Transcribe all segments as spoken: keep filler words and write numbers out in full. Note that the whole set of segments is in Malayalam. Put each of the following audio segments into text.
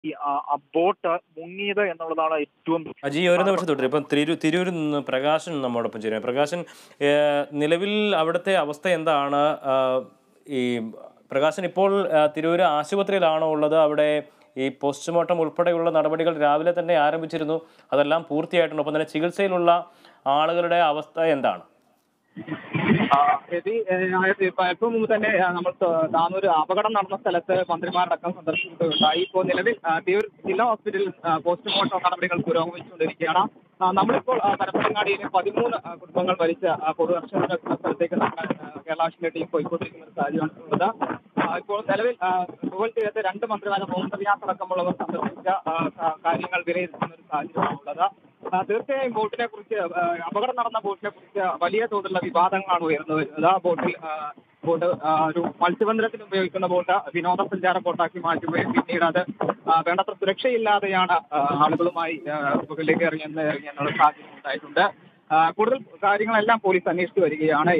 ഈ ബോട്ട് മുങ്ങിയത് എന്നുള്ളതാണ് ഏറ്റവും. അജി ഒരു നിമിഷം തൊട്ട് ഇപ്പം തിരൂർ തിരൂരിൽ നിന്ന് പ്രകാശൻ നമ്മോടൊപ്പം ചേരുന്നത്. പ്രകാശൻ, നിലവിൽ അവിടുത്തെ അവസ്ഥ എന്താണ്? ഈ പ്രകാശൻ ഇപ്പോൾ തിരൂർ ആശുപത്രിയിലാണോ ഉള്ളത്? അവിടെ ഈ പോസ്റ്റ്മോർട്ടം ഉൾപ്പെടെയുള്ള നടപടികൾ രാവിലെ തന്നെ ആരംഭിച്ചിരുന്നു, അതെല്ലാം പൂർത്തിയായിട്ടുണ്ട്. ഒപ്പം തന്നെ ചികിത്സയിലുള്ള ആളുകളുടെ അവസ്ഥ എന്താണ്? അല്പം മുമ്പ് തന്നെ നമ്മൾ താനൂർ അപകടം നടന്ന സ്ഥലത്ത് മന്ത്രിമാരടക്കം സന്ദർശിക്കുകയുണ്ടായി. ഇപ്പോൾ നിലവിൽ തിരൂർ ജില്ലാ ഹോസ്പിറ്റലിൽ പോസ്റ്റ്മോർട്ടം നടപടികൾ പുരോഗമിച്ചുകൊണ്ടിരിക്കുകയാണ്. നമ്മളിപ്പോൾ പരപ്പനങ്ങാടിയിലെ പതിമൂന്ന് കുടുംബങ്ങൾ ഭരിച്ച പൊതുദർശന സ്ഥലത്തേക്ക് കേരള ടീം പോയിക്കൊണ്ടിരിക്കുന്ന ഒരു സാഹചര്യമാണുള്ളത്. ഇപ്പോൾ നിലവിൽ ഗോവൽ തീരത്ത് രണ്ട് മന്ത്രിമാരെ മോഹൻറിയാസ് അടക്കമുള്ളവർ സന്ദർശിച്ച കാര്യങ്ങൾ വിലയിരുത്തുന്ന ഒരു സാഹചര്യമാണുള്ളത്. തീർച്ചയായും ബോട്ടിനെ കുറിച്ച്, അപകടം നടന്ന ബോട്ടിനെ കുറിച്ച് വലിയ തോതിലുള്ള വിവാദങ്ങളാണ് ഉയർന്നു വരുന്നത്. ആ ബോട്ടിൽ ബോട്ട് ഒരു മത്സ്യബന്ധനത്തിന് ഉപയോഗിക്കുന്ന ബോട്ട് വിനോദസഞ്ചാര ബോട്ടാക്കി മാറ്റുകയും പിന്നീട് അത് വേണ്ടത്ര സുരക്ഷയില്ലാതെയാണ് ആളുകളുമായി മുകളിലേക്ക് ഇറങ്ങിയെന്ന് ഇറങ്ങിയെന്നുള്ള സാഹചര്യം ഉണ്ടായിട്ടുണ്ട്. കൂടുതൽ കാര്യങ്ങളെല്ലാം പോലീസ് അന്വേഷിച്ചു വരികയാണ്.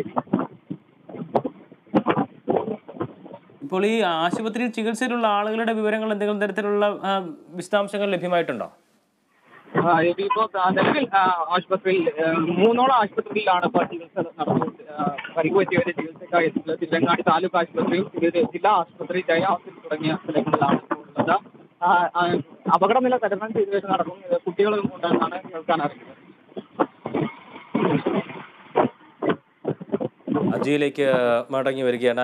ഇപ്പോൾ ഈ ആശുപത്രിയിൽ ചികിത്സയിലുള്ള ആളുകളുടെ വിവരങ്ങൾ എന്തെങ്കിലും തരത്തിലുള്ള വിശദാംശങ്ങൾ ലഭ്യമായിട്ടുണ്ടോ? ഇപ്പോൾ നിലവിൽ ആശുപത്രിയിൽ മൂന്നോളം ആശുപത്രിയിലാണ് ഇപ്പോൾ ചികിത്സ നടത്തുന്നത്. പരിക്കുപറ്റിയവരെ ചികിത്സക്കായി തിരുവങ്ങാടി താലൂക്ക് ആശുപത്രിയും ജില്ലാ ആശുപത്രി, ജയ ഹോസ്പിറ്റൽ തുടങ്ങിയ സ്ഥലങ്ങളിലാണ് ഉള്ളത്. അപകടനില തരണം ചെയ്ത് നടക്കും കുട്ടികളും ഉണ്ടെന്നാണ് കേൾക്കാൻ അറിയുന്നത്. അജിയിലേക്ക് മടങ്ങി വരികയാണ്.